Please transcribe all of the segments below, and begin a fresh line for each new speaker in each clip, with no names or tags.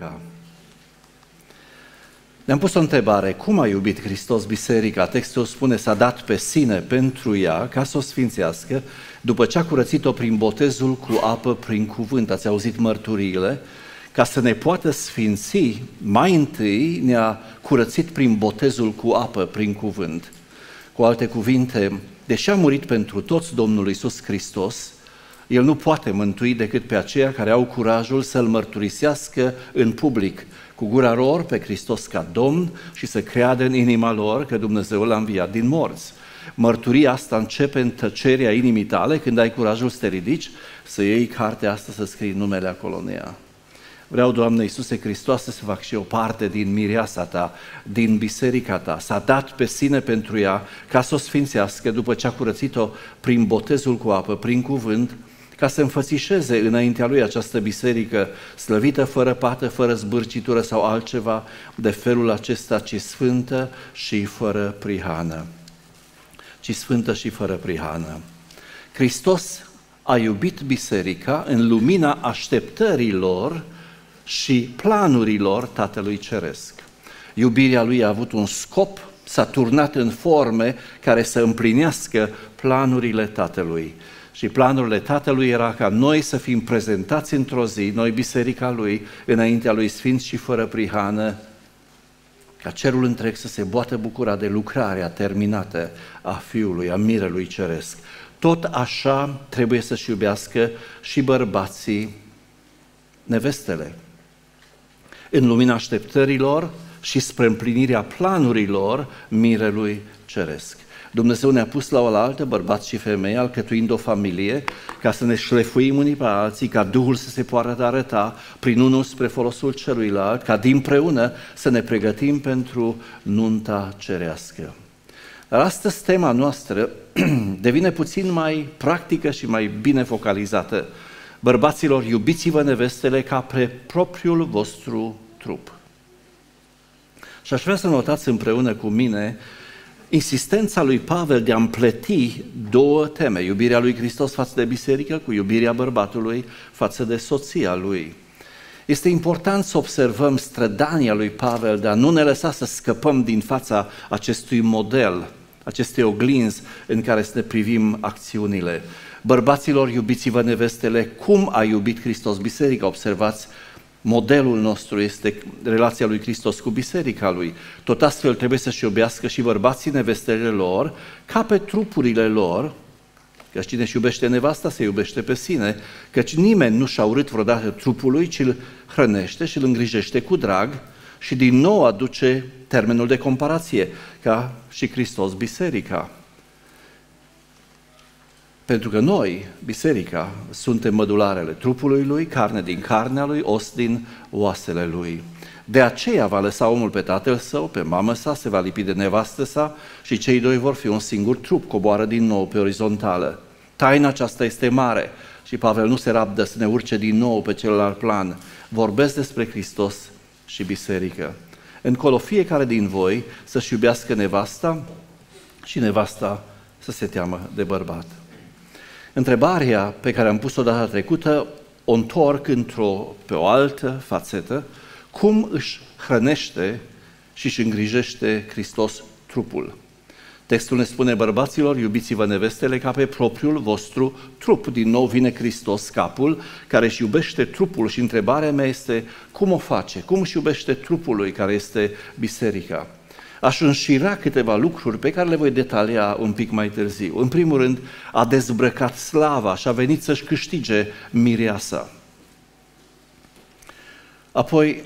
biserica. Ne-am pus o întrebare: cum a iubit Hristos biserica? Textul spune: s-a dat pe sine pentru ea ca să o sfințească, după ce a curățit-o prin botezul cu apă prin cuvânt. Ați auzit mărturiile? Ca să ne poată sfinți, mai întâi ne-a curățit prin botezul cu apă prin cuvânt. Cu alte cuvinte, deși a murit pentru toți Domnul Iisus Hristos, El nu poate mântui decât pe aceia care au curajul să-L mărturisească în public, cu gura lor pe Hristos ca Domn și să creadă în inima lor că Dumnezeu L-a înviat din morți. Mărturia asta începe în tăcerea inimii tale când ai curajul să te ridici, să iei cartea asta, să scrii numele acolo în ea. Vreau, Doamne Iisuse Hristoase, să fac și eu parte din mireasa Ta, din biserica Ta. S-a dat pe sine pentru ea ca să o sfințească după ce a curățit-o prin botezul cu apă, prin cuvânt, ca să înfățișeze înaintea Lui această biserică slăvită, fără pată, fără zbârcitură sau altceva de felul acesta, ci sfântă și fără prihană. Ci sfântă și fără prihană. Hristos a iubit biserica în lumina așteptărilor și planurilor Tatălui Ceresc. Iubirea Lui a avut un scop, s-a turnat în forme care să împlinească planurile Tatălui. Și planurile Tatălui era ca noi să fim prezentați într-o zi, noi biserica Lui, înaintea Lui sfinți și fără prihană, ca cerul întreg să se poată bucura de lucrarea terminată a Fiului, a Mirelui Ceresc. Tot așa trebuie să-și iubească și bărbații nevestele, în lumina așteptărilor și spre împlinirea planurilor Mirelui Ceresc. Dumnezeu ne-a pus la oaltă, bărbați și femei, alcătuind o familie, ca să ne șlefuim unii pe alții, ca Duhul să se poată arăta prin unul spre folosul celuilalt, ca dinpreună să ne pregătim pentru nunta cerească. Dar astăzi tema noastră devine puțin mai practică și mai bine focalizată. Bărbaților, iubiți-vă nevestele ca pe propriul vostru trup. Și aș vrea să notați împreună cu mine insistența lui Pavel de a împleti două teme: iubirea lui Hristos față de biserică cu iubirea bărbatului față de soția lui. Este important să observăm strădania lui Pavel de a nu ne lăsa să scăpăm din fața acestui model, acestei oglinzi în care să ne privim acțiunile. Bărbaților, iubiți-vă nevestele cum a iubit Hristos biserica. Observați, modelul nostru este relația lui Hristos cu biserica Lui. Tot astfel trebuie să-și iubească și bărbații nevestele lor ca pe trupurile lor, căci cine își iubește nevasta se iubește pe sine, căci nimeni nu și-a urât vreodată trupul lui, ci îl hrănește și îl îngrijește cu drag. Și din nou aduce termenul de comparație, ca și Hristos biserica. Pentru că noi, biserica, suntem mădularele trupului Lui, carne din carnea Lui, os din oasele Lui. De aceea va lăsa omul pe tatăl său, pe mamă sa, se va lipi de nevastă sa și cei doi vor fi un singur trup, coboară din nou pe orizontală. Taina aceasta este mare și Pavel nu se rabdă să ne urce din nou pe celălalt plan. Vorbesc despre Hristos și biserică. Încolo fiecare din voi să-și iubească nevasta și nevasta să se teamă de bărbat. Întrebarea pe care am pus-o data trecută o întorc pe o altă fațetă: cum își hrănește și își îngrijește Hristos trupul? Textul ne spune: bărbaților, iubiți-vă nevestele ca pe propriul vostru trup. Din nou vine Hristos, capul, care își iubește trupul și întrebarea mea este: cum o face? Cum își iubește trupul lui, care este biserica? Aș înșira câteva lucruri pe care le voi detalia un pic mai târziu. În primul rând, a dezbrăcat slava și a venit să-și câștige mireasa. Apoi,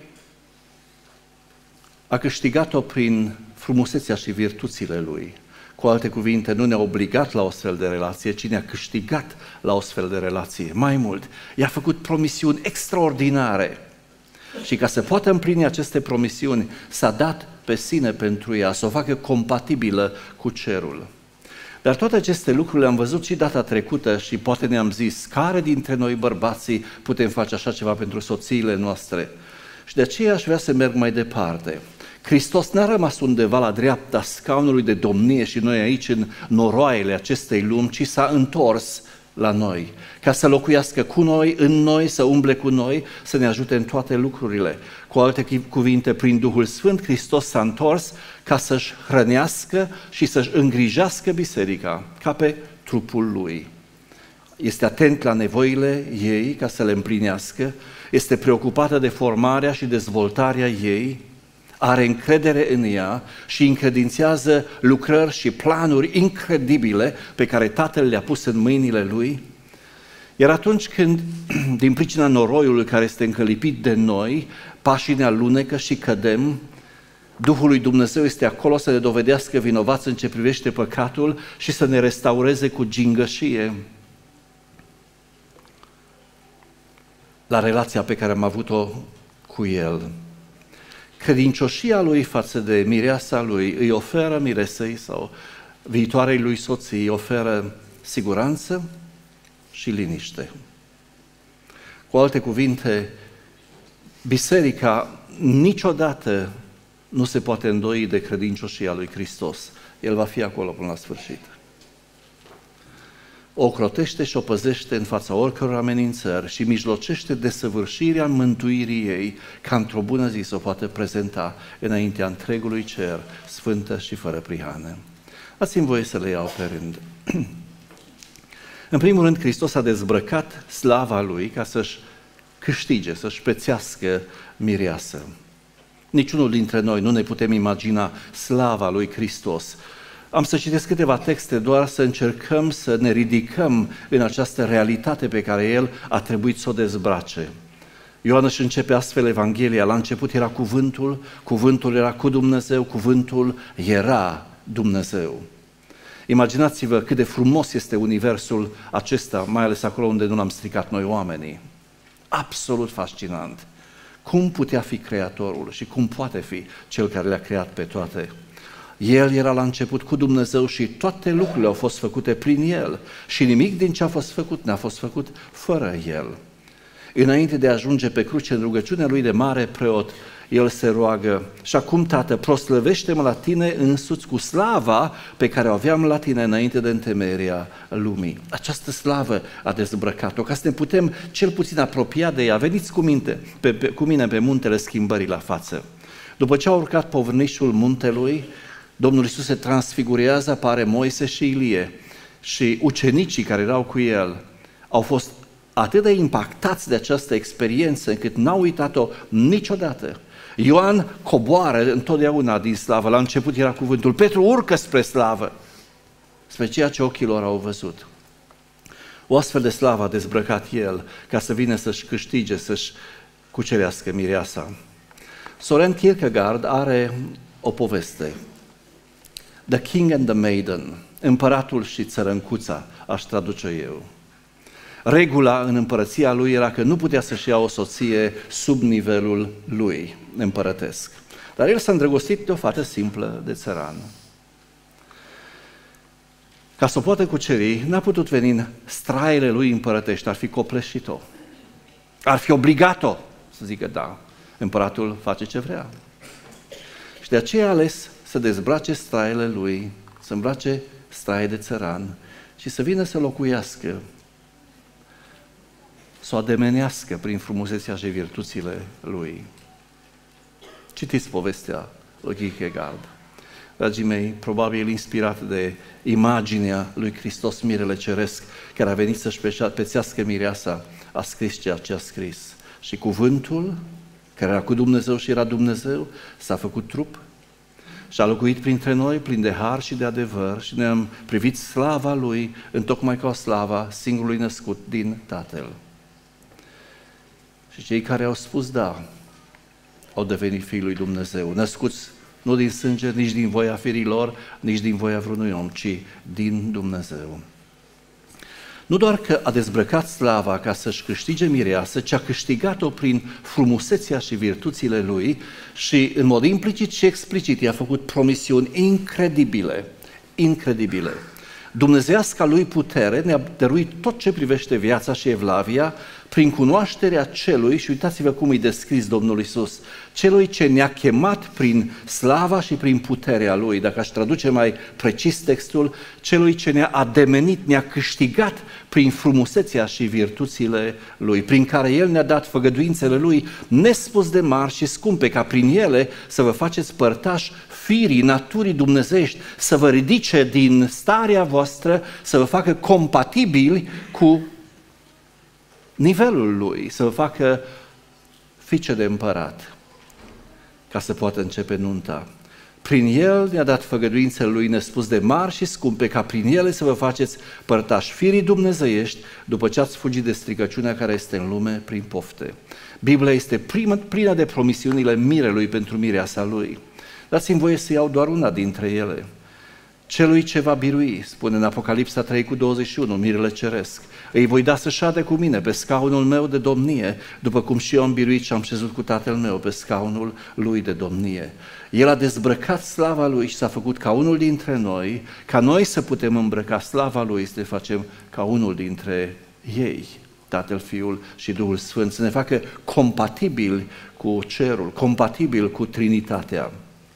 a câștigat-o prin frumusețea și virtuțile lui. Cu alte cuvinte, nu ne-a obligat la o astfel de relație, ci ne-a câștigat la o astfel de relație. Mai mult, i-a făcut promisiuni extraordinare. Și ca să poată împlini aceste promisiuni, s-a dat pe sine pentru ea, să o facă compatibilă cu cerul. Dar toate aceste lucruri le-am văzut și data trecută și poate ne-am zis: care dintre noi bărbații putem face așa ceva pentru soțiile noastre? Și de aceea aș vrea să merg mai departe. Hristos n-a rămas undeva la dreapta scaunului de domnie și noi aici în noroaiele acestei lumi, ci s-a întors la noi, ca să locuiască cu noi, în noi, să umble cu noi, să ne ajute în toate lucrurile. Cu alte cuvinte, prin Duhul Sfânt, Hristos s-a întors ca să-și hrănească și să-și îngrijească biserica, ca pe trupul Lui. Este atent la nevoile ei ca să le împlinească, este preocupată de formarea și dezvoltarea ei, are încredere în ea și încredințează lucrări și planuri incredibile pe care Tatăl le-a pus în mâinile Lui. Iar atunci când, din pricina noroiului care este încălipit de noi, pașii ne alunecă și cădem, Duhul lui Dumnezeu este acolo să ne dovedească vinovați în ce privește păcatul și să ne restaureze cu gingășie la relația pe care am avut-o cu El. Credincioșia lui față de mireasa lui îi oferă miresei sau viitoarei lui soții, îi oferă siguranță și liniște. Cu alte cuvinte, biserica niciodată nu se poate îndoi de credincioșia lui Hristos. El va fi acolo până la sfârșit. O ocrotește și o păzește în fața oricăror amenințări și mijlocește desăvârșirea mântuirii ei, ca într-o bună zi să o poată prezenta înaintea întregului cer, sfântă și fără prihană. Dați-mi voie să le iau pe rând. În primul rând, Hristos a dezbrăcat slava Lui ca să-și câștige, să-și prețească mireasă. Niciunul dintre noi nu ne putem imagina slava lui Hristos. Am să citesc câteva texte doar să încercăm să ne ridicăm în această realitate pe care El a trebuit să o dezbrace. Ioan își începe astfel Evanghelia. La început era Cuvântul, Cuvântul era cu Dumnezeu, Cuvântul era Dumnezeu. Imaginați-vă cât de frumos este universul acesta, mai ales acolo unde nu l-am stricat noi oamenii. Absolut fascinant. Cum putea fi Creatorul și cum poate fi Cel care le-a creat pe toate? El era la început cu Dumnezeu și toate lucrurile au fost făcute prin El și nimic din ce a fost făcut n-a fost făcut fără El. Înainte de a ajunge pe cruce în rugăciunea Lui de mare preot, El se roagă: și acum, Tată, proslăvește-mă la Tine însuți cu slava pe care o aveam la Tine înainte de întemeierea lumii. Această slavă a dezbrăcat-o, ca să ne putem cel puțin apropia de ea. Veniți cu mine pe muntele schimbării la față. După ce a urcat povârnișul muntelui, Domnul Iisus se transfigurează, apare Moise și Ilie și ucenicii care erau cu El au fost atât de impactați de această experiență încât n-au uitat-o niciodată. Ioan coboară întotdeauna din slavă, la început era Cuvântul, Petru urcă spre slavă, spre ceea ce ochii lor au văzut. O astfel de slavă a dezbrăcat El ca să vină să-și câștige, să-și cucerească mireasa. Soren Kierkegaard are o poveste. The King and the Maiden, împăratul și țărâncuța, aș traduce eu. Regula în împărăția lui era că nu putea să-și ia o soție sub nivelul lui împărătesc. Dar el s-a îndrăgostit de o fată simplă, de țăran. Ca să o poată cuceri, n-a putut veni în straile lui împărătești, ar fi copleșit-o. Ar fi obligat-o să zică da, împăratul face ce vrea. Și de aceea a ales să dezbrace straile lui, să îmbrace straie de țăran și să vină să locuiască, să o ademenească prin frumusețea și virtuțile lui. Citiți povestea lui Kierkegaard. Dragii mei, probabil inspirat de imaginea lui Hristos Mirele Ceresc, care a venit să-și pețească mireasa, a scris ceea ce a scris. Și cuvântul, care era cu Dumnezeu și era Dumnezeu, s-a făcut trup și a locuit printre noi, plin de har și de adevăr, și ne-am privit slava Lui, întocmai ca o slava singurului născut din Tatăl. Și cei care au spus da, au devenit fiii lui Dumnezeu, născuți nu din sânge, nici din voia firilor, nici din voia vreunui om, ci din Dumnezeu. Nu doar că a dezbrăcat slava ca să-și câștige mireasă, ci a câștigat-o prin frumusețea și virtuțile lui și în mod implicit și explicit i-a făcut promisiuni incredibile, incredibile. Dumnezeiasca lui putere ne-a dăruit tot ce privește viața și evlavia prin cunoașterea celui, și uitați-vă cum îi descris Domnul Iisus, celui ce ne-a chemat prin slava și prin puterea lui, dacă aș traduce mai precis textul, celui ce ne-a ademenit, ne-a câștigat prin frumusețea și virtuțile lui, prin care el ne-a dat făgăduințele lui nespus de mari și scumpe, ca prin ele să vă faceți părtași firii, naturii dumnezeiești, să vă ridice din starea voastră, să vă facă compatibili cu nivelul lui, să vă facă fiice de împărat, ca să poată începe nunta. Prin el ne-a dat făgăduințele lui nespus de mari și scumpe, ca prin ele să vă faceți părtași firii dumnezeiești, după ce ați fugit de stricăciunea care este în lume prin pofte. Biblia este plină de promisiunile mirelui pentru mireasa lui. Dați-mi voie să iau doar una dintre ele. Celui ce va birui, spune în Apocalipsa 3:21, mirele ceresc, îi voi da să șade cu mine pe scaunul meu de domnie, după cum și eu am biruit și am șezut cu Tatăl meu pe scaunul lui de domnie. El a dezbrăcat slava lui și s-a făcut ca unul dintre noi, ca noi să putem îmbrăca slava lui, să ne facem ca unul dintre ei, Tatăl, Fiul și Duhul Sfânt, să ne facă compatibili cu cerul, compatibili cu Trinitatea.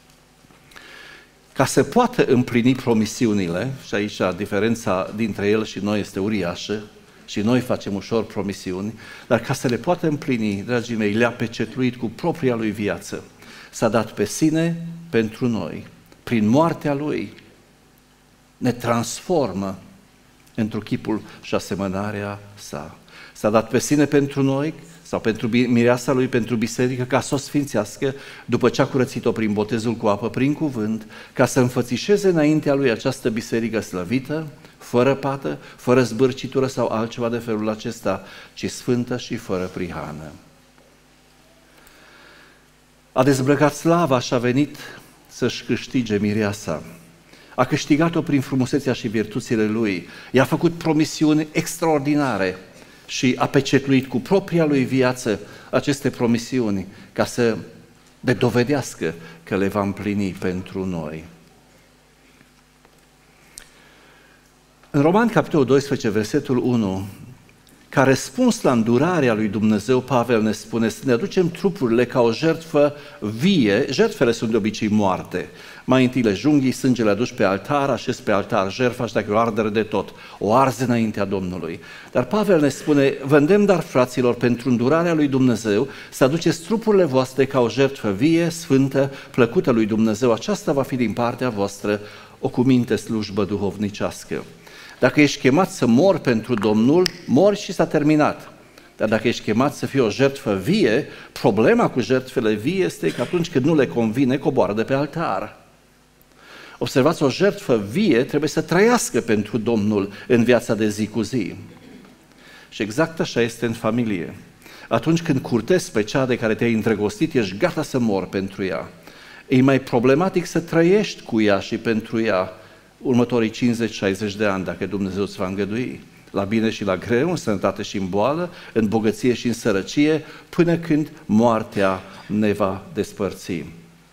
Ca să poată împlini promisiunile, și aici diferența dintre el și noi este uriașă, și noi facem ușor promisiuni, dar ca să le poată împlini, dragii mei, le-a pecetluit cu propria lui viață. S-a dat pe sine pentru noi. Prin moartea lui ne transformă într-un chipul și asemănarea sa. S-a dat pe sine pentru noi, sau pentru mireasa lui, pentru biserică, ca să o sfințească, după ce a curățit-o prin botezul cu apă, prin cuvânt, ca să înfățișeze înaintea lui această biserică slăvită, fără pată, fără zbârcitură sau altceva de felul acesta, ci sfântă și fără prihană. A dezbrăcat slava și a venit să-și câștige mireasa. A câștigat-o prin frumusețea și virtuțile lui. I-a făcut promisiuni extraordinare și a pecetluit cu propria lui viață aceste promisiuni ca să le dovedească că le va împlini pentru noi. În Romani, capitolul 12, versetul 1, ca răspuns la îndurarea lui Dumnezeu, Pavel ne spune să ne aducem trupurile ca o jertfă vie. Jertfele sunt de obicei moarte. Mai întâi le junghii, sângele aduci pe altar, așezi pe altar jertfa și dacă e o ardere de tot, o arzi înaintea Domnului. Dar Pavel ne spune, vă îndemn dar, fraților, pentru îndurarea lui Dumnezeu, să aduceți trupurile voastre ca o jertfă vie, sfântă, plăcută lui Dumnezeu. Aceasta va fi din partea voastră o cuminte slujbă duhovnicească. Dacă ești chemat să mori pentru Domnul, mori și s-a terminat. Dar dacă ești chemat să fii o jertfă vie, problema cu jertfele vie este că atunci când nu le convine, coboară de pe altar. Observați, o jertfă vie trebuie să trăiască pentru Domnul în viața de zi cu zi. Și exact așa este în familie. Atunci când curtezi pe cea de care te-ai îndrăgostit, ești gata să mori pentru ea. E mai problematic să trăiești cu ea și pentru ea următorii 50-60 de ani, dacă Dumnezeu îți va îngădui, la bine și la greu, în sănătate și în boală, în bogăție și în sărăcie, până când moartea ne va despărți.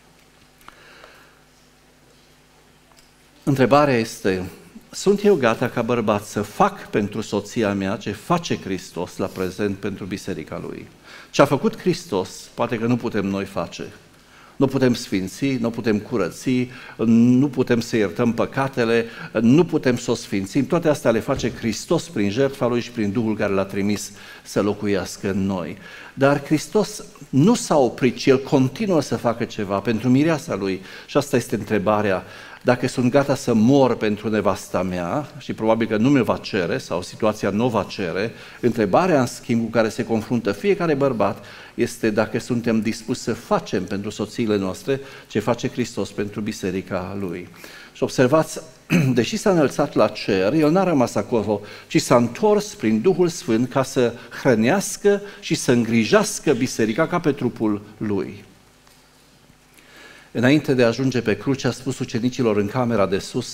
Întrebarea este, sunt eu gata ca bărbat să fac pentru soția mea ce face Hristos la prezent pentru biserica Lui? Ce a făcut Hristos, poate că nu putem noi face. Nu putem sfinți, nu putem curăți, nu putem să iertăm păcatele, nu putem să o sfințim. Toate astea le face Hristos prin jertfa Lui și prin Duhul care L-a trimis să locuiască în noi. Dar Hristos nu s-a oprit, ci El continuă să facă ceva pentru mireasa Lui. Și asta este întrebarea. Dacă sunt gata să mor pentru nevasta mea, și probabil că nu mi-l va cere, sau situația nu va cere, întrebarea, în schimb, cu care se confruntă fiecare bărbat, este dacă suntem dispuși să facem pentru soțiile noastre ce face Hristos pentru biserica Lui. Și observați, deși s-a înălțat la cer, El n-a rămas acolo, ci s-a întors prin Duhul Sfânt ca să hrănească și să îngrijească biserica ca pe trupul Lui. Înainte de a ajunge pe cruce, a spus ucenicilor în camera de sus,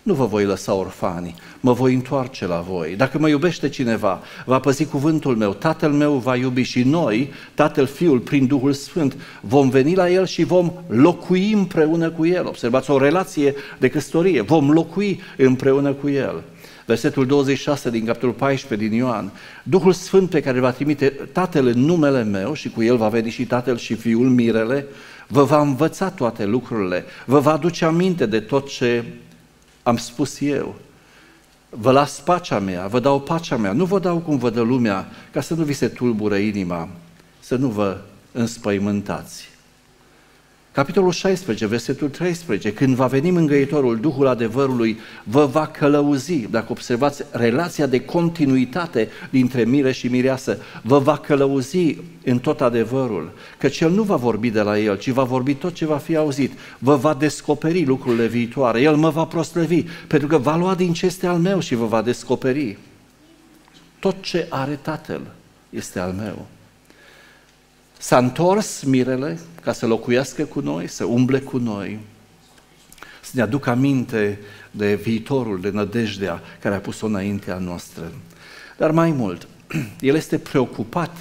nu vă voi lăsa orfani, mă voi întoarce la voi. Dacă mă iubește cineva, va păzi cuvântul meu, Tatăl meu va iubi și noi, Tatăl, Fiul, prin Duhul Sfânt, vom veni la El și vom locui împreună cu El. Observați, o relație de căsătorie, vom locui împreună cu El. Versetul 26 din capitolul 14 din Ioan. Duhul Sfânt pe care îl va trimite Tatăl în numele meu și cu El va veni și Tatăl și Fiul, mirele, vă va învăța toate lucrurile, vă va aduce aminte de tot ce am spus eu. Vă las pacea mea, vă dau pacea mea, nu vă dau cum vă dă lumea, ca să nu vi se tulbure inima, să nu vă înspăimântați. Capitolul 16, versetul 13, când va veni mângâietorul, Duhul adevărului, vă va călăuzi. Dacă observați relația de continuitate dintre mire și mireasă, vă va călăuzi în tot adevărul, căci El nu va vorbi de la El, ci va vorbi tot ce va fi auzit, vă va descoperi lucrurile viitoare, El mă va proslăvi, pentru că va lua din ce este al meu și vă va descoperi. Tot ce are Tatăl este al meu. S-a întors mirele ca să locuiască cu noi, să umble cu noi, să ne aducă aminte de viitorul, de nădejdea care a pus-o înaintea noastră. Dar mai mult, El este preocupat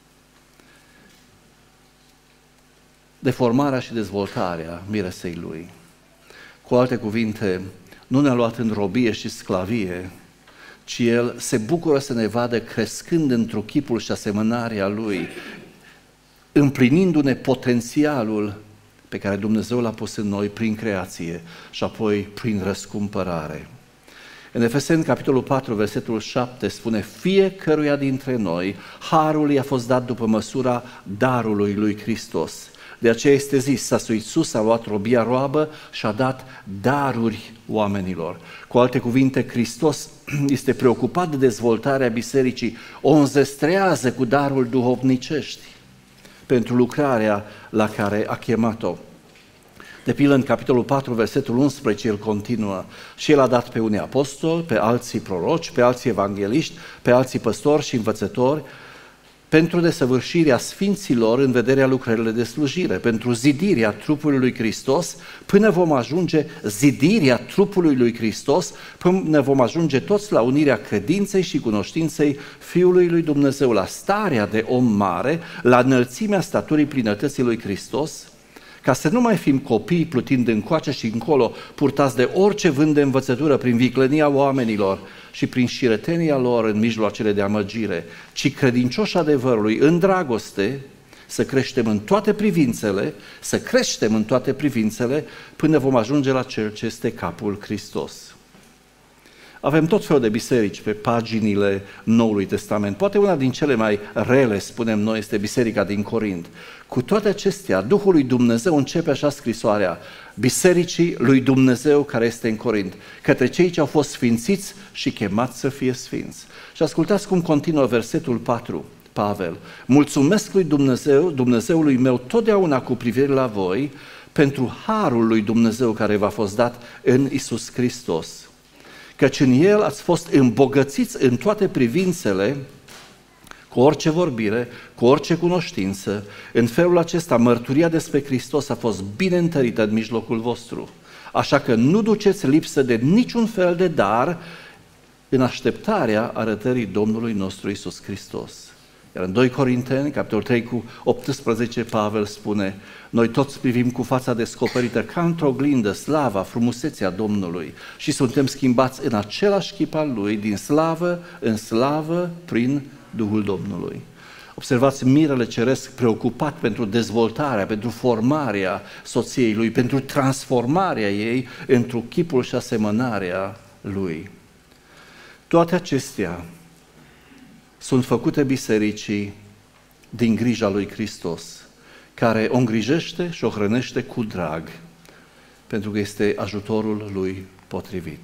de formarea și dezvoltarea miresei Lui. Cu alte cuvinte, nu ne-a luat în robie și sclavie, ci El se bucură să ne vadă crescând într-o chipul și asemănarea Lui, împlinindu-ne potențialul pe care Dumnezeu l-a pus în noi prin creație și apoi prin răscumpărare. În Efeseni, capitolul 4, versetul 7, spune: fiecăruia dintre noi harul i-a fost dat după măsura darului lui Hristos. De aceea este zis, Iisus a luat robia roabă și a dat daruri oamenilor. Cu alte cuvinte, Hristos este preocupat de dezvoltarea bisericii, o înzestrează cu darul duhovnicești pentru lucrarea la care a chemat-o. De pildă, în capitolul 4, versetul 11, el continuă: și El a dat pe unii apostoli, pe alții proroci, pe alții evangeliști, pe alții păstori și învățători, pentru desăvârșirea sfinților în vederea lucrările de slujire, pentru zidirea trupului lui Hristos, până vom ajunge zidirea trupului lui Hristos, până vom ajunge toți la unirea credinței și cunoștinței Fiului lui Dumnezeu, la starea de om mare, la înălțimea staturii plinătății lui Hristos, ca să nu mai fim copii plutind încoace și încolo, purtați de orice vânt de învățătură prin viclănia oamenilor și prin șiretenia lor în mijloacele de amăgire, ci credincioși adevărului în dragoste, să creștem în toate privințele, până vom ajunge la Cel ce este capul, Hristos. Avem tot felul de biserici pe paginile Noului Testament. Poate una din cele mai rele, spunem noi, este biserica din Corint. Cu toate acestea, Duhul lui Dumnezeu începe așa scrisoarea bisericii lui Dumnezeu care este în Corint, către cei ce au fost sfințiți și chemați să fie sfinți. Și ascultați cum continuă versetul 4, Pavel: mulțumesc lui Dumnezeu, Dumnezeului meu, totdeauna cu privire la voi, pentru harul lui Dumnezeu care v-a fost dat în Iisus Hristos, căci în El ați fost îmbogățiți în toate privințele, cu orice vorbire, cu orice cunoștință. În felul acesta, mărturia despre Hristos a fost bine întărită în mijlocul vostru. Așa că nu duceți lipsă de niciun fel de dar în așteptarea arătării Domnului nostru Iisus Hristos. Iar în 2 Corinteni, capitolul 3 cu 18, Pavel spune: noi toți privim cu fața descoperită ca într-o oglindă slava, frumusețea Domnului și suntem schimbați în același chip al Lui, din slavă în slavă, prin Duhul Domnului. Observați mirele ceresc preocupat pentru dezvoltarea, pentru formarea soției lui, pentru transformarea ei într-un chipul și asemănarea lui. Toate acestea sunt făcute bisericii din grija lui Hristos, care o îngrijește și o hrănește cu drag, pentru că este ajutorul lui potrivit.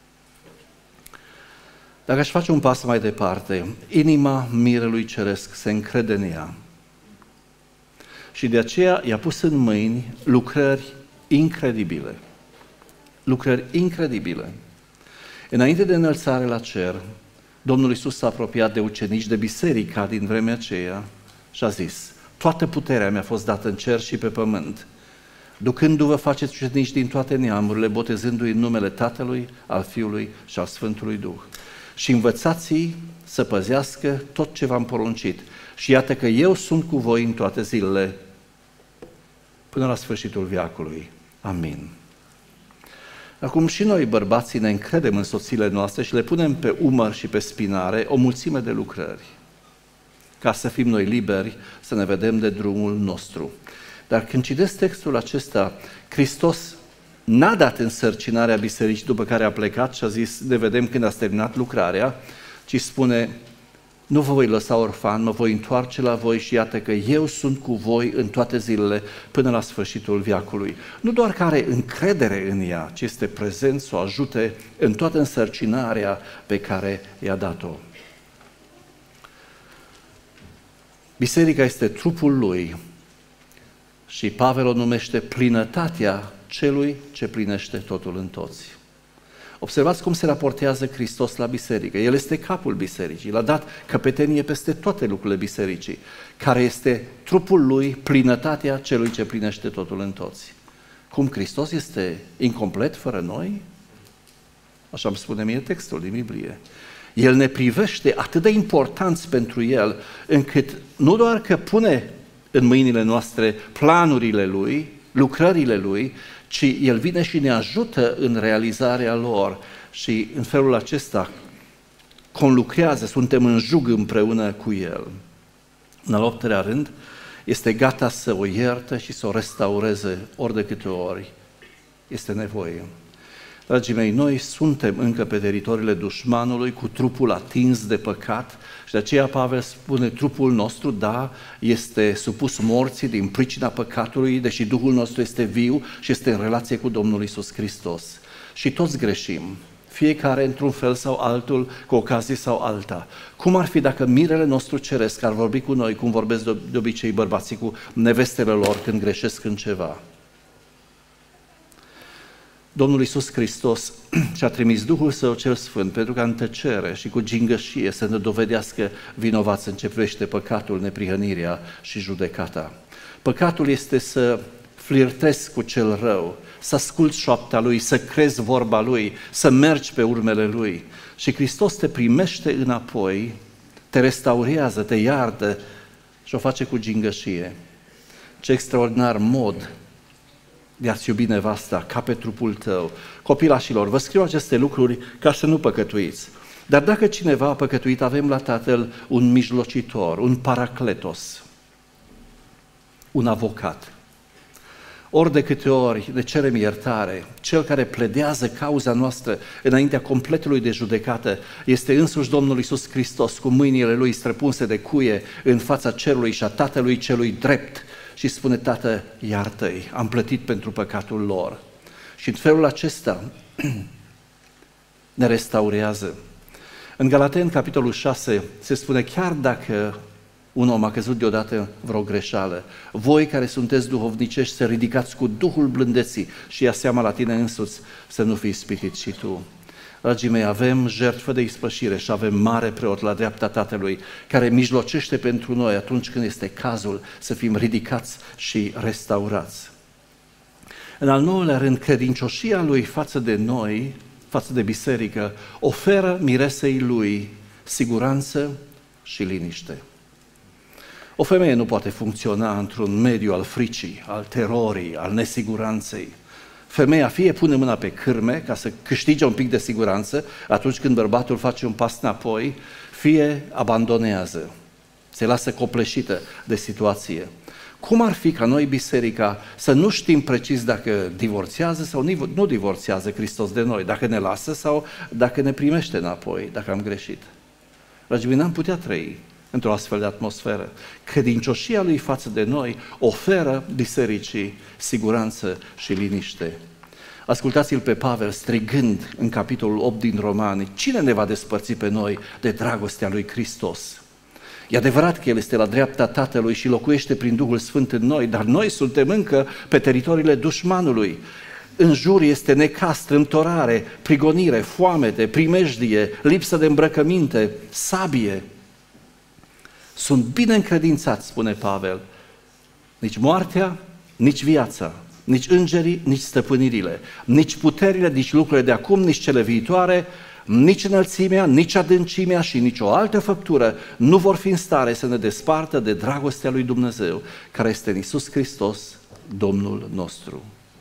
Dacă aș face un pas mai departe, inima mirelui ceresc se încrede în ea și de aceea i-a pus în mâini lucrări incredibile. Lucrări incredibile. Înainte de înălțare la cer, Domnul Iisus s-a apropiat de ucenici, de biserica din vremea aceea și a zis: toată puterea mi-a fost dată în cer și pe pământ. ducându-vă faceți ucenici din toate neamurile, botezându-i în numele Tatălui, al Fiului și al Sfântului Duh. Și învățați-i să păzească tot ce v-am poruncit. Și iată că eu sunt cu voi în toate zilele, până la sfârșitul veacului. Amin. Acum și noi, bărbații, ne încredem în soțiile noastre și le punem pe umăr și pe spinare o mulțime de lucrări, ca să fim noi liberi să ne vedem de drumul nostru. Dar când citesc textul acesta, Hristos n-a dat însărcinarea bisericii după care a plecat și a zis, ne vedem când ați terminat lucrarea, ci spune, nu vă voi lăsa orfan, mă voi întoarce la voi și iată că eu sunt cu voi în toate zilele până la sfârșitul veacului. Nu doar că are încredere în ea, ci este prezent să o ajute în toată însărcinarea pe care i-a dat-o. Biserica este trupul lui și Pavel o numește plinătatea celui ce plinește totul în toți. Observați cum se raportează Hristos la biserică. El este capul bisericii, l-a dat căpetenie peste toate lucrurile bisericii, care este trupul lui, plinătatea celui ce plinește totul în toți. Cum Hristos este incomplet fără noi? Așa îmi spune mie textul din Biblie. El ne privește atât de importanți pentru El, încât nu doar că pune în mâinile noastre planurile Lui, lucrările Lui, ci El vine și ne ajută în realizarea lor și în felul acesta conlucrează, suntem în jug împreună cu El. În al 8-lea rând, este gata să o ierte și să o restaureze ori de câte ori este nevoie. Dragii mei, noi suntem încă pe teritoriile dușmanului cu trupul atins de păcat și de aceea Pavel spune trupul nostru, da, este supus morții din pricina păcatului, deși Duhul nostru este viu și este în relație cu Domnul Iisus Hristos. Și toți greșim, fiecare într-un fel sau altul, cu ocazie sau alta. Cum ar fi dacă mirele nostru ceresc ar vorbi cu noi, cum vorbesc de obicei bărbații cu nevestele lor când greșesc în ceva? Domnul Iisus Hristos și-a trimis Duhul Său cel Sfânt pentru ca în tăcere și cu gingășie să ne dovedească vinovați în ce privește păcatul, neprihănirea și judecata. Păcatul este să flirtezi cu cel rău, să asculți șoapta Lui, să crezi vorba Lui, să mergi pe urmele Lui. Și Hristos te primește înapoi, te restaurează, te iartă și o face cu gingășie. Ce extraordinar mod de a-ți iubi nevasta ca pe trupul tău. Copilașilor, vă scriu aceste lucruri ca să nu păcătuiți. Dar dacă cineva a păcătuit, avem la Tatăl un mijlocitor, un paracletos, un avocat. Ori de câte ori ne cerem iertare, cel care pledează cauza noastră înaintea completului de judecată este însuși Domnul Iisus Hristos, cu mâinile Lui străpunse de cuie în fața cerului și a Tatălui celui drept, și spune, Tată, iartă-i, am plătit pentru păcatul lor. Și în felul acesta ne restaurează. În Galateni, capitolul 6, se spune, chiar dacă un om a căzut deodată vreo greșeală, voi care sunteți duhovnicești să ridicați cu Duhul blândeții și ia seama la tine însuți să nu fii ispitit și tu. Dragii mei, avem jertfă de ispășire și avem mare preot la dreapta Tatălui, care mijlocește pentru noi atunci când este cazul să fim ridicați și restaurați. În al 9-lea rând, credincioșia Lui față de noi, față de biserică, oferă miresei Lui siguranță și liniște. O femeie nu poate funcționa într-un mediu al fricii, al terorii, al nesiguranței. Femeia fie pune mâna pe cârme ca să câștige un pic de siguranță atunci când bărbatul face un pas înapoi, fie abandonează, se lasă copleșită de situație. Cum ar fi ca noi, biserica, să nu știm precis dacă divorțează sau nu divorțează Hristos de noi, dacă ne lasă sau dacă ne primește înapoi, dacă am greșit? Dragii mei, n-am putea trăi într-o astfel de atmosferă. Credincioșia Lui față de noi oferă bisericii siguranță și liniște. Ascultați-l pe Pavel strigând în capitolul 8 din Romani, cine ne va despărți pe noi de dragostea lui Hristos? E adevărat că El este la dreapta Tatălui și locuiește prin Duhul Sfânt în noi, dar noi suntem încă pe teritoriile dușmanului. În jur este necaz, strâmtorare, prigonire, foamete, primejdie, lipsă de îmbrăcăminte, sabie. Sunt bine încredințați, spune Pavel, nici moartea, nici viața, nici îngerii, nici stăpânirile, nici puterile, nici lucrurile de acum, nici cele viitoare, nici înălțimea, nici adâncimea și nici o altă făptură nu vor fi în stare să ne despartă de dragostea lui Dumnezeu, care este în Iisus Hristos, Domnul nostru.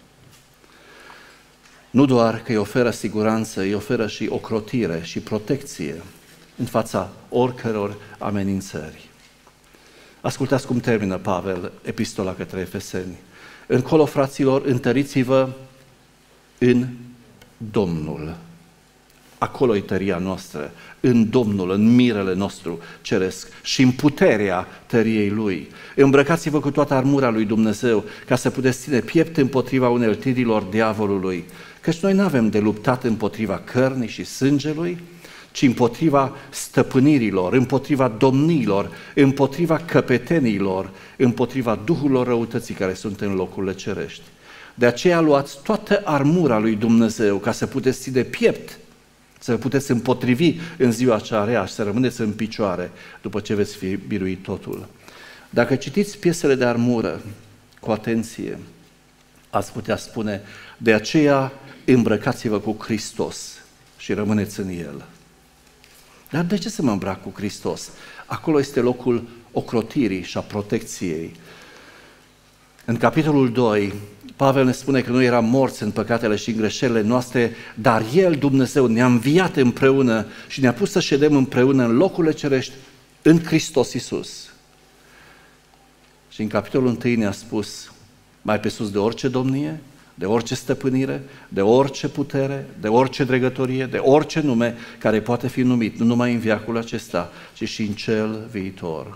Nu doar că îi oferă siguranță, îi oferă și ocrotire și protecție în fața oricăror amenințări. Ascultați cum termină Pavel epistola către Efeseni. Încolo, fraților, întăriți-vă în Domnul. Acolo e tăria noastră, în Domnul, în mirele nostru ceresc și în puterea tăriei Lui. Îmbrăcați-vă cu toată armura lui Dumnezeu ca să puteți ține piept împotriva uneltirilor diavolului. Căci noi nu avem de luptat împotriva cărnii și sângelui, ci împotriva stăpânirilor, împotriva domniilor, împotriva căpetenilor, împotriva duhurilor răutății care sunt în locurile cerești. De aceea luați toată armura lui Dumnezeu ca să puteți ține piept, să puteți împotrivi în ziua cea rea și să rămâneți în picioare după ce veți fi biruit totul. Dacă citiți piesele de armură cu atenție, ați putea spune, de aceea îmbrăcați-vă cu Hristos și rămâneți în El. Dar de ce să mă îmbrac cu Hristos? Acolo este locul ocrotirii și a protecției. În capitolul 2, Pavel ne spune că noi eram morți în păcatele și în greșelile noastre, dar El, Dumnezeu, ne-a înviat împreună și ne-a pus să ședem împreună în locurile cerești în Hristos Iisus. Și în capitolul 1 ne-a spus, mai pe sus de orice domnie, de orice stăpânire, de orice putere, de orice dregătorie, de orice nume care poate fi numit, nu numai în veacul acesta, ci și în cel viitor.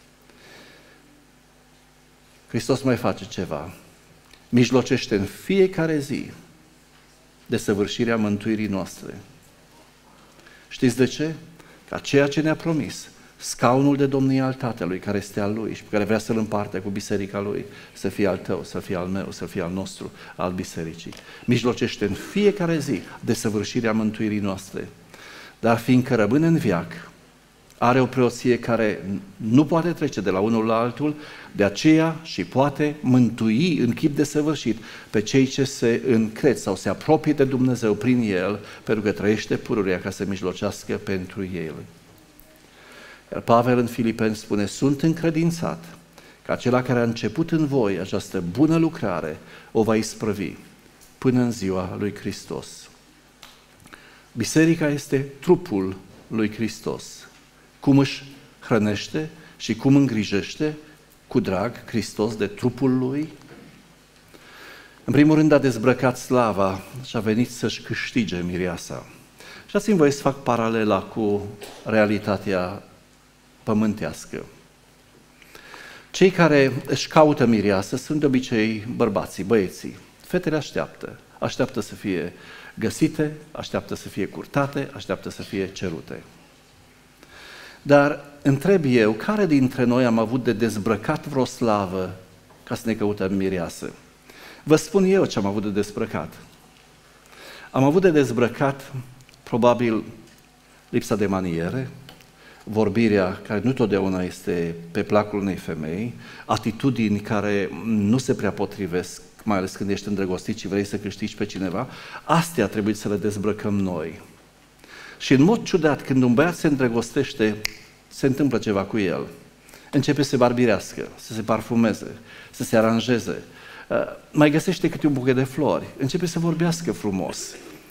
Hristos mai face ceva. Mijlocește în fiecare zi desăvârșirea mântuirii noastre. Știți de ce? Ca ceea ce ne-a promis, scaunul de domnie al Tatălui, care este al Lui și pe care vrea să-L împarte cu biserica Lui, să fie al tău, să fie al meu, să fie al nostru, al bisericii. Mijlocește în fiecare zi desăvârșirea mântuirii noastre. Dar fiindcă rămâne în veac, are o preoție care nu poate trece de la unul la altul, de aceea și poate mântui în chip desăvârșit pe cei ce se încred sau se apropie de Dumnezeu prin El, pentru că trăiește pururea ca să mijlocească pentru El. Iar Pavel în Filipeni spune, sunt încredințat că acela care a început în voi această bună lucrare o va isprăvi până în ziua lui Hristos. Biserica este trupul lui Hristos. Cum își hrănește și cum îngrijește cu drag Hristos de trupul Lui? În primul rând a dezbrăcat slava și a venit să-și câștige mireasa. Și dați-mi voie să fac paralela cu realitatea pământească. Cei care își caută mireasă sunt de obicei bărbații, băieții. Fetele așteaptă să fie găsite, așteaptă să fie curtate, așteaptă să fie cerute. Dar întreb eu, care dintre noi am avut de dezbrăcat vreo slavă ca să ne căutăm mireasă? Vă spun eu ce am avut de dezbrăcat. Am avut de dezbrăcat probabil lipsa de maniere, vorbirea care nu totdeauna este pe placul unei femei, atitudini care nu se prea potrivesc, mai ales când ești îndrăgostit și vrei să câștigi pe cineva, astea trebuie să le dezbrăcăm noi. Și în mod ciudat, când un băiat se îndrăgostește, se întâmplă ceva cu el. Începe să se barbirească, să se parfumeze, să se aranjeze, mai găsește câte un buchet de flori, începe să vorbească frumos.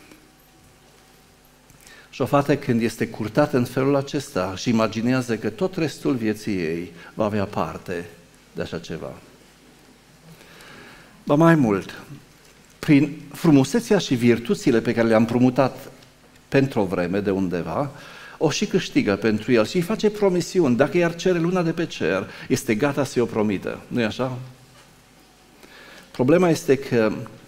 Și o fată când este curtată în felul acesta și imaginează că tot restul vieții ei va avea parte de așa ceva. Ba mai mult, prin frumusețea și virtuțile pe care le-am împrumutat pentru o vreme de undeva, o și câștigă pentru el și îi face promisiuni. Dacă i-ar cere luna de pe cer, este gata să-i o promită. Nu-i așa? Problema este că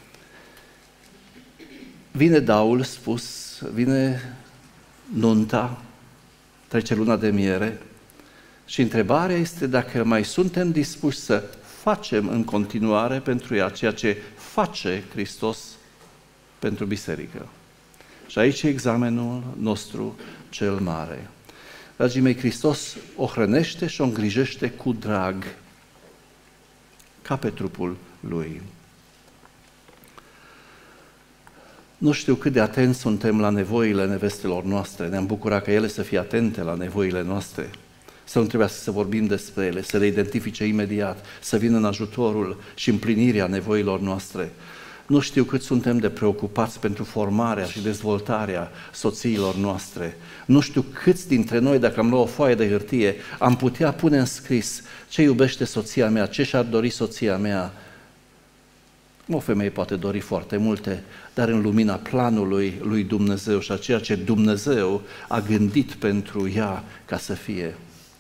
vine daul spus, vine nunta, trece luna de miere și întrebarea este dacă mai suntem dispuși să facem în continuare pentru ea ceea ce face Hristos pentru biserică. Și aici e examenul nostru cel mare. Dragii mei, Hristos o hrănește și o îngrijește cu drag, ca pe trupul Lui. Nu știu cât de atenți suntem la nevoile nevestelor noastre. Ne-am bucurat ca ele să fie atente la nevoile noastre. Să nu trebuiască să vorbim despre ele, să le identifice imediat, să vină în ajutorul și împlinirea nevoilor noastre. Nu știu cât suntem de preocupați pentru formarea și dezvoltarea soțiilor noastre. Nu știu câți dintre noi, dacă am luat o foaie de hârtie, am putea pune în scris ce iubește soția mea, ce și-ar dori soția mea. O femeie poate dori foarte multe, dar în lumina planului lui Dumnezeu și a ceea ce Dumnezeu a gândit pentru ea ca să fie.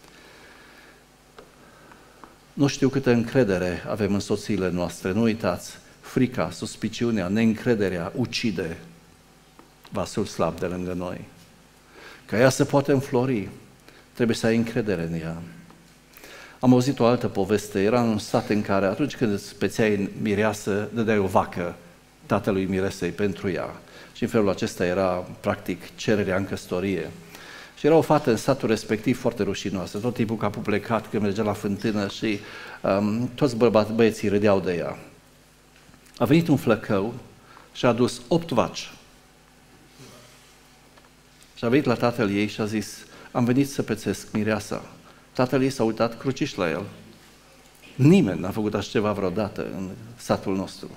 Nu știu câtă încredere avem în soțiile noastre. Nu uitați, frica, suspiciunea, neîncrederea ucide vasul slab de lângă noi. Ca ea să poată înflori, trebuie să ai încredere în ea. Am auzit o altă poveste, era un sat în care atunci când îți spețeai mireasă, dădeai o vacă tatălui miresei pentru ea. Și în felul acesta era, practic, cererea în căsătorie. Și era o fată în satul respectiv foarte rușinoasă, tot timpul capul plecat când mergea la fântână și toți băieții râdeau de ea. A venit un flăcău și a adus 8 vaci. Și a venit la tatăl ei și a zis, am venit să pețesc mireasa. Tatăl ei s-a uitat cruciș la el. Nimeni n-a făcut așa ceva vreodată în satul nostru.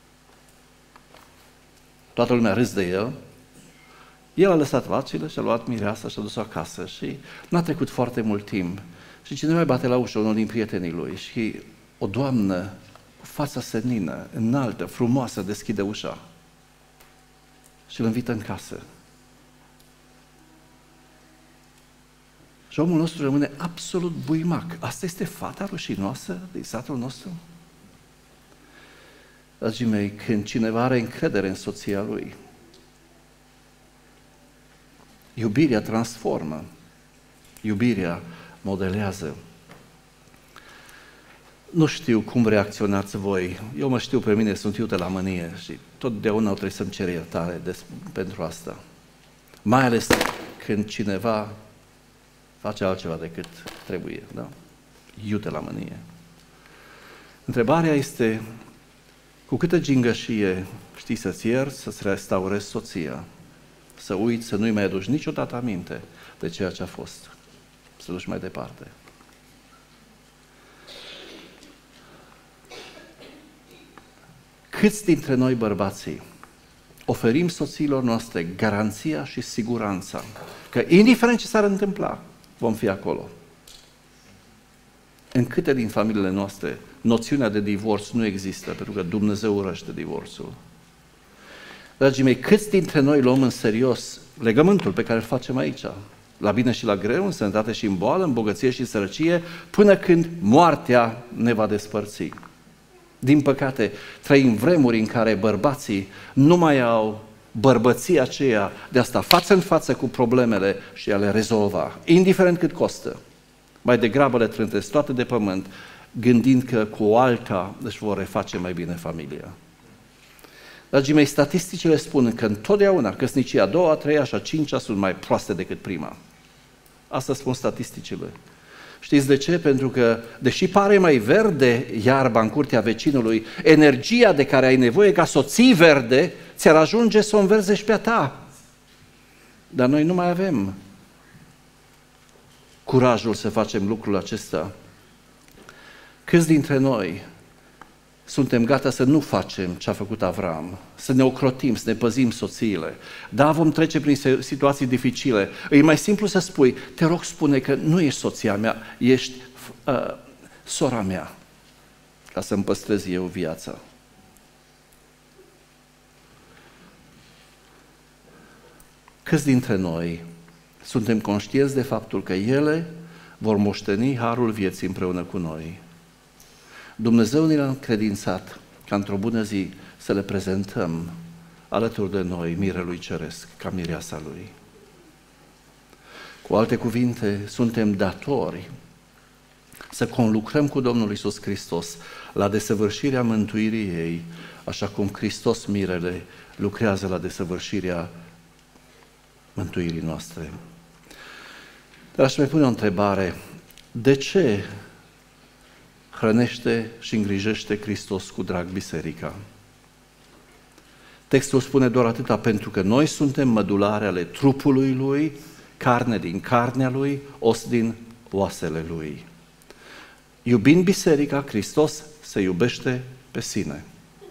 Toată lumea râs de el. El a lăsat vacile și a luat mireasa și a dus-o acasă și n-a trecut foarte mult timp. Și cineva îi bate la ușă, unul din prietenii lui, și o doamnă cu fața senină, înaltă, frumoasă, deschide ușa și îl invită în casă. Și omul nostru rămâne absolut buimac. Asta este fata rușinoasă din satul nostru? Dragii mei, când cineva are încredere în soția lui, iubirea transformă, iubirea modelează. Nu știu cum reacționați voi. Eu mă știu pe mine, sunt iute la mânie și totdeauna trebuie să-mi cer iertare pentru asta. Mai ales când cineva face altceva decât trebuie, da? Iute la mânie. Întrebarea este, cu câtă gingășie știi să-ți ierți, să-ți restaurezi soția, să uiți, să nu-i mai aduci niciodată aminte de ceea ce a fost, să duci mai departe. Câți dintre noi bărbații oferim soțiilor noastre garanția și siguranța că indiferent ce s-ar întâmpla, vom fi acolo? În câte din familiile noastre noțiunea de divorț nu există, pentru că Dumnezeu urăște divorțul? Dragii mei, câți dintre noi luăm în serios legământul pe care îl facem aici, la bine și la greu, în sănătate și în boală, în bogăție și în sărăcie, până când moartea ne va despărți? Din păcate, trăim vremuri în care bărbații nu mai au bărbăția aceea de a sta față în față cu problemele și a le rezolva, indiferent cât costă. Mai degrabă le trântesc toate de pământ, gândind că cu o alta își vor reface mai bine familia. Dragii mei, statisticile spun că întotdeauna căsnicia a doua, a treia și a cincea sunt mai proaste decât prima. Asta spun statisticile. Știți de ce? Pentru că, deși pare mai verde iarba în curtea vecinului, energia de care ai nevoie ca să o ții verde, ți-ar ajunge să o înverzești pe a ta. Dar noi nu mai avem curajul să facem lucrul acesta. Câți dintre noi suntem gata să nu facem ce a făcut Avram, să ne ocrotim, să ne păzim soțiile? Da, vom trece prin situații dificile. E mai simplu să spui, te rog, spune că nu ești soția mea, ești sora mea, ca să-mi păstrez eu viața. Câți dintre noi suntem conștienți de faptul că ele vor moșteni harul vieții împreună cu noi? Dumnezeu ne-a încredințat ca într-o bună zi să le prezentăm alături de noi mirelui ceresc, ca mireasa lui. Cu alte cuvinte, suntem datori să conlucrăm cu Domnul Iisus Hristos la desăvârșirea mântuirii ei, așa cum Hristos mirele lucrează la desăvârșirea mântuirii noastre. Dar aș mai pune o întrebare. De ce hrănește și îngrijește Hristos cu drag biserica? Textul spune doar atâta, pentru că noi suntem mădulare ale trupului Lui, carne din carnea Lui, os din oasele Lui. Iubind biserica, Hristos se iubește pe sine.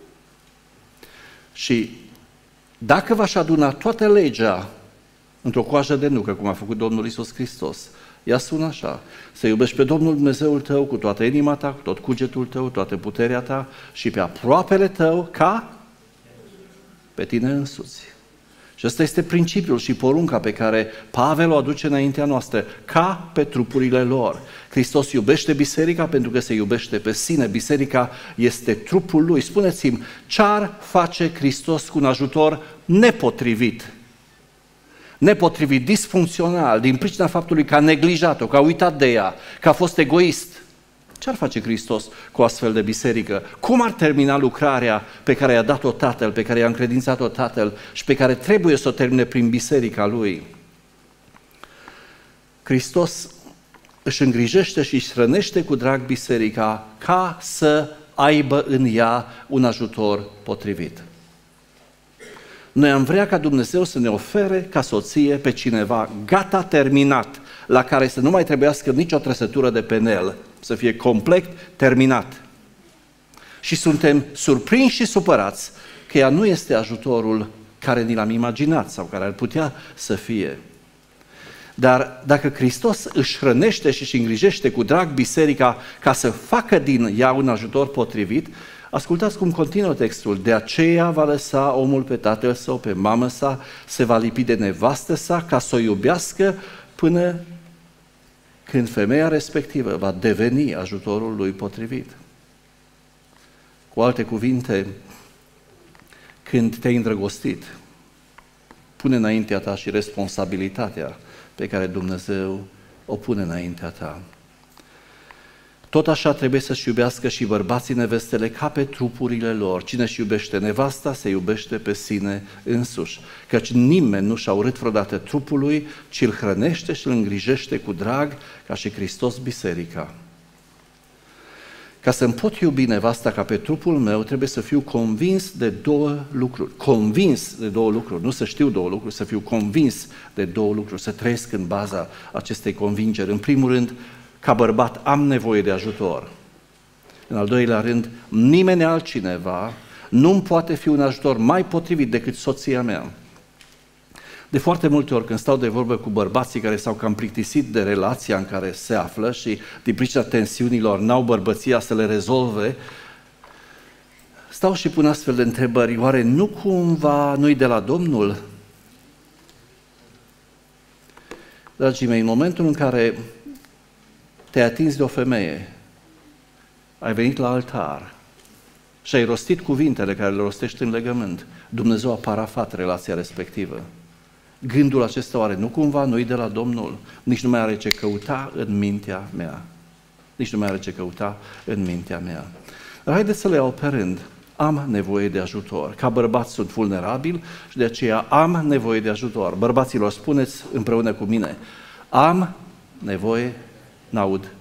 Și dacă v-aș aduna toată legea într-o coajă de nucă, cum a făcut Domnul Iisus Hristos, ea sună așa: să iubești pe Domnul Dumnezeul tău cu toată inima ta, cu tot cugetul tău, toată puterea ta și pe aproapele tău ca pe tine însuți. Și ăsta este principiul și porunca pe care Pavel o aduce înaintea noastră, ca pe trupurile lor. Hristos iubește biserica pentru că se iubește pe sine. Biserica este trupul Lui. Spuneți-mi, ce-ar face Hristos cu un ajutor nepotrivit? Nepotrivit, disfuncțional, din pricina faptului că a neglijat-o, că a uitat de ea, că a fost egoist. Ce ar face Hristos cu o astfel de biserică? Cum ar termina lucrarea pe care i-a dat-o Tatăl, pe care i-a încredințat-o Tatăl și pe care trebuie să o termine prin biserica Lui? Hristos își îngrijește și își hrănește cu drag biserica ca să aibă în ea un ajutor potrivit. Noi am vrea ca Dumnezeu să ne ofere ca soție pe cineva gata, terminat, la care să nu mai trebuiască nicio trăsătură de penel, să fie complet terminat. Și suntem surprinși și supărați că ea nu este ajutorul care ni l-am imaginat sau care ar putea să fie. Dar dacă Hristos își hrănește și își îngrijește cu drag biserica ca să facă din ea un ajutor potrivit, ascultați cum continuă textul: de aceea va lăsa omul pe tatăl său, pe mamă sa, se va lipi de nevastă sa ca să o iubească până când femeia respectivă va deveni ajutorul lui potrivit. Cu alte cuvinte, când te-ai îndrăgostit, pune înaintea ta și responsabilitatea pe care Dumnezeu o pune înaintea ta. Tot așa trebuie să-și iubească și bărbații nevestele ca pe trupurile lor. Cine își iubește nevasta, se iubește pe sine însuși. Căci nimeni nu și-a urât vreodată trupului, ci îl hrănește și îl îngrijește cu drag, ca și Hristos biserica. Ca să-mi pot iubi nevasta ca pe trupul meu, trebuie să fiu convins de două lucruri. Convins de două lucruri, nu să știu două lucruri, să fiu convins de două lucruri, să trăiesc în baza acestei convingeri. În primul rând, ca bărbat am nevoie de ajutor. În al doilea rând, nimeni altcineva nu-mi poate fi un ajutor mai potrivit decât soția mea. De foarte multe ori când stau de vorbă cu bărbații care s-au cam plictisit de relația în care se află și din pricina tensiunilor n-au bărbăția să le rezolve, stau și pun astfel de întrebări: oare nu cumva nu-i de la Domnul? Dragii mei, în momentul în care te-ai atins de o femeie, ai venit la altar și ai rostit cuvintele care le rostești în legământ, Dumnezeu a parafat relația respectivă. Gândul acesta oare nu cumva nu-i de la Domnul? Nici nu mai are ce căuta în mintea mea. Nici nu mai are ce căuta în mintea mea. Dar haideți să le iau pe rând. Am nevoie de ajutor. Ca bărbat sunt vulnerabil și de aceea am nevoie de ajutor. Bărbaților, spuneți împreună cu mine: am nevoie, n-aud.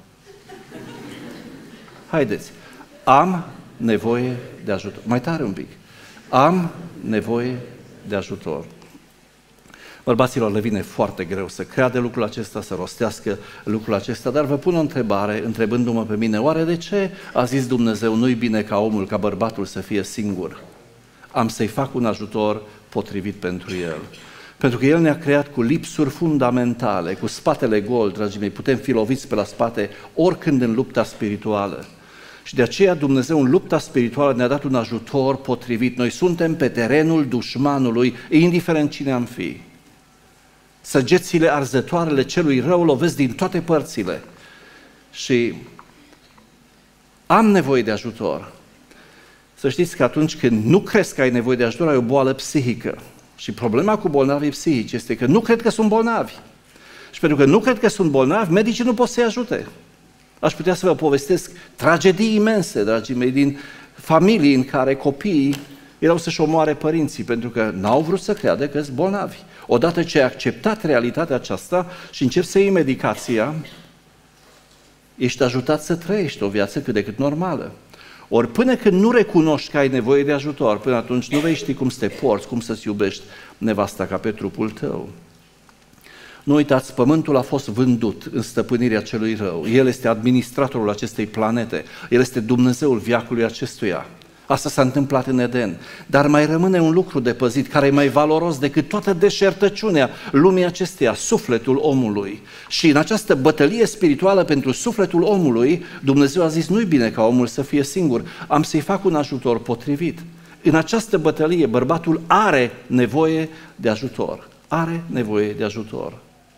Haideți. Am nevoie de ajutor. Mai tare un pic. Am nevoie de ajutor. Bărbaților le vine foarte greu să creadă lucrul acesta, să rostească lucrul acesta, dar vă pun o întrebare, întrebându-mă pe mine: oare de ce a zis Dumnezeu nu-i bine ca omul, ca bărbatul să fie singur? Am să-i fac un ajutor potrivit pentru el. Pentru că El ne-a creat cu lipsuri fundamentale, cu spatele gol, dragii mei, putem fi loviți pe la spate oricând în lupta spirituală. Și de aceea Dumnezeu în lupta spirituală ne-a dat un ajutor potrivit. Noi suntem pe terenul dușmanului, indiferent cine am fi. Săgețile arzătoarele celui rău lovesc din toate părțile. Și am nevoie de ajutor. Să știți că atunci când nu crezi că ai nevoie de ajutor, ai o boală psihică. Și problema cu bolnavii psihici este că nu cred că sunt bolnavi. Și pentru că nu cred că sunt bolnavi, medicii nu pot să-i ajute. Aș putea să vă povestesc tragedii imense, dragii mei, din familii în care copiii erau să-și omoare părinții pentru că n-au vrut să creadă că sunt bolnavi. Odată ce ai acceptat realitatea aceasta și începi să iei medicația, ești ajutat să trăiești o viață cât de cât normală. Ori până când nu recunoști că ai nevoie de ajutor, până atunci nu vei ști cum să te porți, cum să-ți iubești nevasta ca pe trupul tău. Nu uitați, pământul a fost vândut în stăpânirea celui rău. El este administratorul acestei planete. El este Dumnezeul veacului acestuia. Asta s-a întâmplat în Eden. Dar mai rămâne un lucru de păzit, care e mai valoros decât toată deșertăciunea lumii acesteia, sufletul omului. Și în această bătălie spirituală pentru sufletul omului, Dumnezeu a zis, nu-i bine ca omul să fie singur, am să-i fac un ajutor potrivit. În această bătălie, bărbatul are nevoie de ajutor. Are nevoie de ajutor.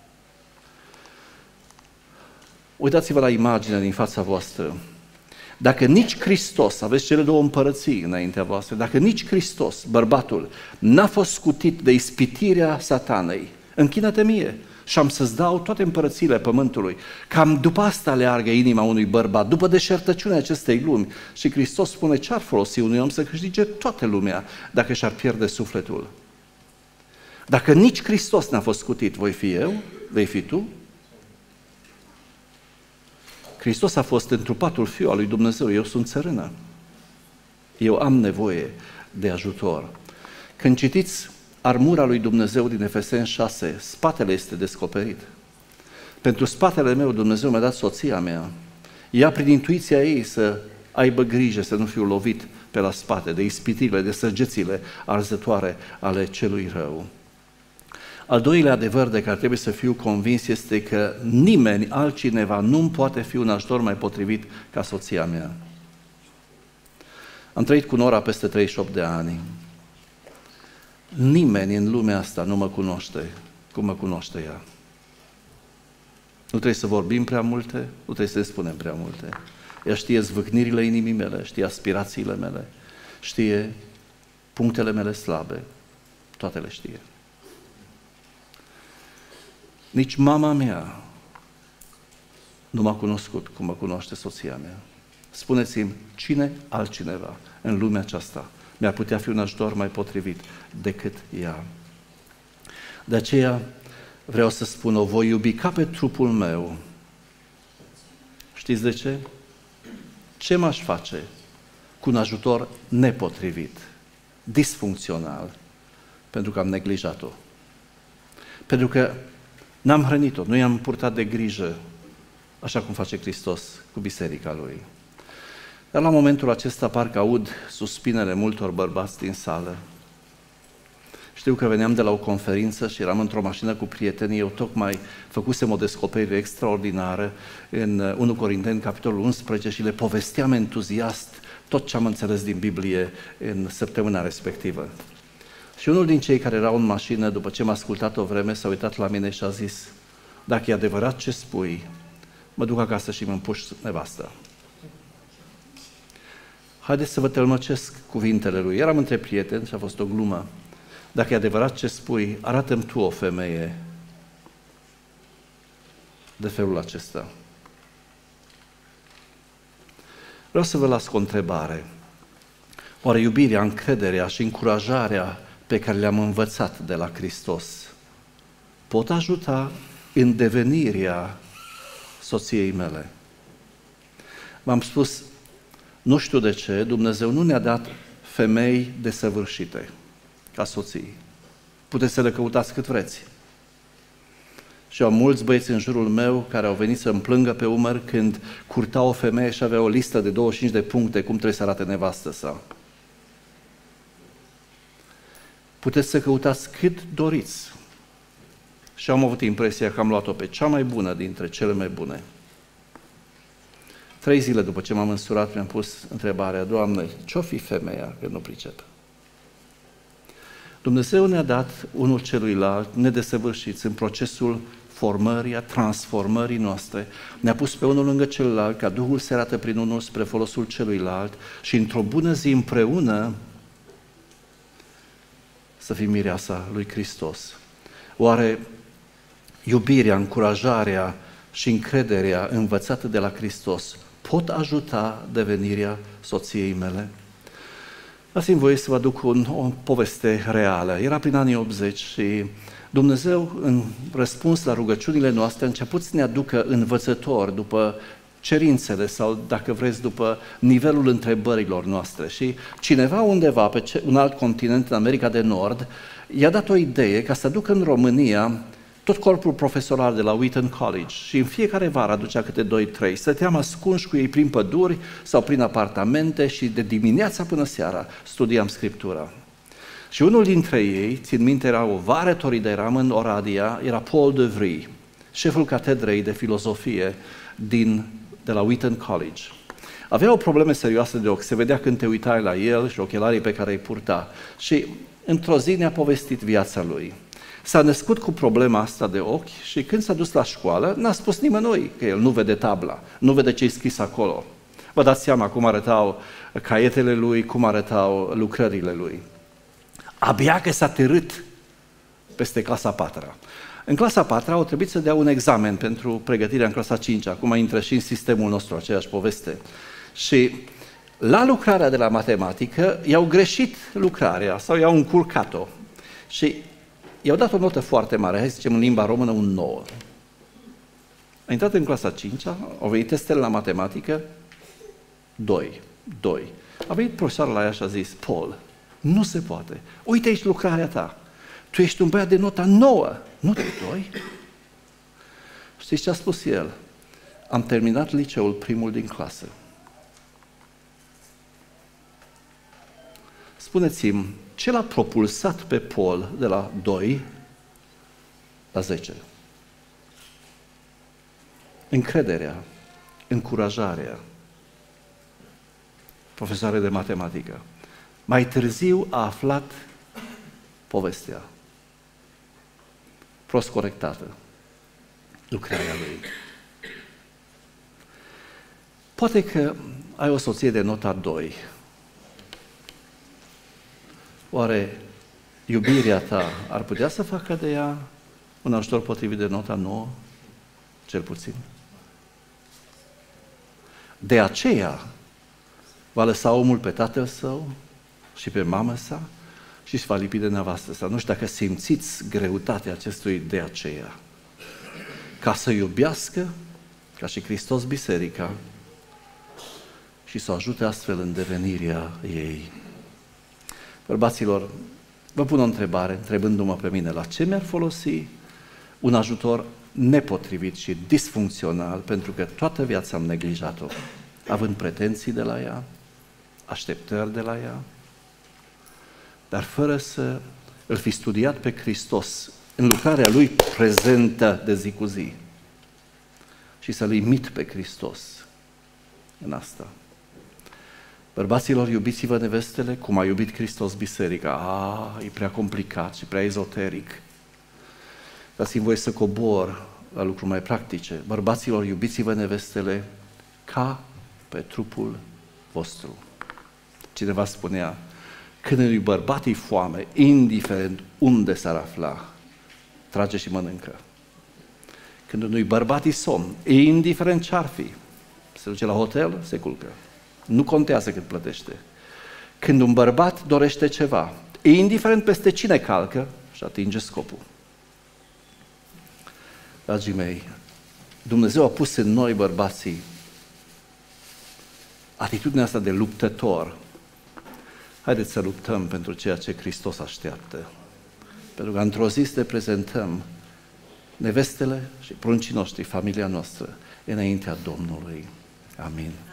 Uitați-vă la imaginea din fața voastră. Dacă nici Hristos, aveți cele două împărății înaintea voastră, dacă nici Hristos, bărbatul, n-a fost scutit de ispitirea satanei, închină-te mie și am să-ți dau toate împărățiile pământului. Cam după asta leargă inima unui bărbat, după deșertăciunea acestei lumi. Și Hristos spune, ce-ar folosi unui om să câștige toată lumea dacă și-ar pierde sufletul? Dacă nici Hristos n-a fost scutit, voi fi eu, vei fi tu? Hristos a fost întrupatul Fiul al lui Dumnezeu, eu sunt țărână. Eu am nevoie de ajutor. Când citiți armura lui Dumnezeu din Efeseni 6, spatele este descoperit. Pentru spatele meu Dumnezeu mi-a dat soția mea. Ea prin intuiția ei să aibă grijă să nu fiu lovit pe la spate de ispitirile, de săgețile arzătoare ale celui rău. Al doilea adevăr de care trebuie să fiu convins este că nimeni altcineva nu poate fi un ajutor mai potrivit ca soția mea. Am trăit cu Nora peste 38 de ani. Nimeni în lumea asta nu mă cunoaște cum mă cunoaște ea. Nu trebuie să vorbim prea multe, nu trebuie să ne spunem prea multe. Ea știe zvâcnirile inimii mele, știe aspirațiile mele, știe punctele mele slabe, toate le știe. Nici mama mea nu m-a cunoscut cum mă cunoaște soția mea. Spuneți-mi, cine altcineva în lumea aceasta mi-ar putea fi un ajutor mai potrivit decât ea? De aceea vreau să spun, o voi iubi ca pe trupul meu. Știți de ce? Ce m-aș face cu un ajutor nepotrivit, disfuncțional, pentru că am neglijat-o? Pentru că n-am hrănit-o, nu i-am purtat de grijă, așa cum face Hristos cu biserica Lui. Dar la momentul acesta parcă aud suspinele multor bărbați din sală. Știu că veneam de la o conferință și eram într-o mașină cu prietenii, eu tocmai făcusem o descoperire extraordinară în 1 Corinteni, capitolul 11, și le povesteam entuziast tot ce am înțeles din Biblie în săptămâna respectivă. Și unul din cei care erau în mașină, după ce m-a ascultat o vreme, s-a uitat la mine și a zis, dacă e adevărat ce spui, mă duc acasă și mă împușc nevasta. Haideți să vă tălmăcesc cuvintele lui. Eram între prieteni și a fost o glumă. Dacă e adevărat ce spui, arată-mi tu o femeie de felul acesta. Vreau să vă las cu o întrebare. Oare iubirea, încrederea și încurajarea pe care le-am învățat de la Hristos pot ajuta în devenirea soției mele? V-am spus, nu știu de ce, Dumnezeu nu ne-a dat femei desăvârșite ca soții. Puteți să le căutați cât vreți. Și am mulți băieți în jurul meu care au venit să-mi plângă pe umăr când curta o femeie și avea o listă de 25 de puncte cum trebuie să arate nevastă sa. Puteți să căutați cât doriți. Și am avut impresia că am luat-o pe cea mai bună dintre cele mai bune. 3 zile după ce m-am însurat, mi-am pus întrebarea, Doamne, ce-o fi femeia, că nu pricep? Dumnezeu ne-a dat unul celuilalt, nedesăvârșiți, în procesul formării, a transformării noastre. Ne-a pus pe unul lângă celălalt, ca Duhul se arată prin unul spre folosul celuilalt și într-o bună zi împreună să fim mireasa lui Hristos. Oare iubirea, încurajarea și încrederea învățată de la Hristos pot ajuta devenirea soției mele? Dați-mi voie să vă aduc o poveste reală. Era prin anii 80 și Dumnezeu, în răspuns la rugăciunile noastre, a început să ne aducă învățători după cerințele sau, dacă vreți, după nivelul întrebărilor noastre. Și cineva undeva pe un alt continent, în America de Nord, i-a dat o idee ca să ducă în România tot corpul profesoral de la Wheaton College și în fiecare vară aducea câte 2-3. Stăteam ascunși cu ei prin păduri sau prin apartamente și de dimineața până seara studiam Scriptura. Și unul dintre ei, țin minte, era o vară toridă, eram în Oradea, era Paul de Vries, șeful catedrei de filozofie de la Wheaton College. Avea o problemă serioasă de ochi, se vedea când te uitai la el și ochelarii pe care îi purta. Și într-o zi ne-a povestit viața lui. S-a născut cu problema asta de ochi și când s-a dus la școală, n-a spus nimănui că el nu vede tabla, nu vede ce-i scris acolo. Vă dați seama cum arătau caietele lui, cum arătau lucrările lui. Abia că s-a târât peste clasa 4-a. În clasa 4-a au trebuit să dea un examen pentru pregătirea în clasa 5-a, acum intră și în sistemul nostru aceeași poveste. Și la lucrarea de la matematică i-au greșit lucrarea sau i-au încurcat-o și i-au dat o notă foarte mare, hai să zicem în limba română un 9. A intrat în clasa 5-a, au venit testele la matematică, 2. A venit profesorul la ea și a zis, Paul, nu se poate, uite aici lucrarea ta, tu ești un băiat de nota 9, nu de 2. Știți ce a spus el? Am terminat liceul primul din clasă. Spuneți-mi, ce l-a propulsat pe Paul de la 2 la 10? Încrederea, încurajarea. Profesoare de matematică. Mai târziu a aflat povestea. Prost corectată. Lucrarea lui. Poate că ai o soție de nota 2. Oare iubirea ta ar putea să facă de ea un ajutor potrivit de nota 9? Cel puțin. De aceea va lăsa omul pe tatăl său și pe mama sa și își va lipi de nevastă sa. Nu știu dacă simțiți greutatea acestui de aceea. Ca să iubească, ca și Hristos, biserica și să o ajute astfel în devenirea ei. Bărbaților, vă pun o întrebare, întrebându-mă pe mine, la ce mi-ar folosi un ajutor nepotrivit și disfuncțional, pentru că toată viața am neglijat-o, având pretenții de la ea, așteptări de la ea, dar fără să îl fi studiat pe Hristos în lucrarea Lui prezentă de zi cu zi și să-L imit pe Hristos în asta. Bărbaților, iubiți-vă nevestele cum a iubit Hristos biserica. E prea complicat și prea ezoteric. Dați-mi voie să cobor la lucruri mai practice. Bărbaților, iubiți-vă nevestele ca pe trupul vostru. Cineva spunea, când unui bărbat e foame, indiferent unde s-ar afla, trage și mănâncă. Când unui bărbat e somn, indiferent ce-ar fi, se duce la hotel, se culcă. Nu contează cât plătește. Când un bărbat dorește ceva, indiferent peste cine calcă, și atinge scopul. Dragii mei, Dumnezeu a pus în noi, bărbații, atitudinea asta de luptător. Haideți să luptăm pentru ceea ce Hristos așteaptă. Pentru că într-o zi să prezentăm nevestele și pruncii noștri, familia noastră, înaintea Domnului. Amin.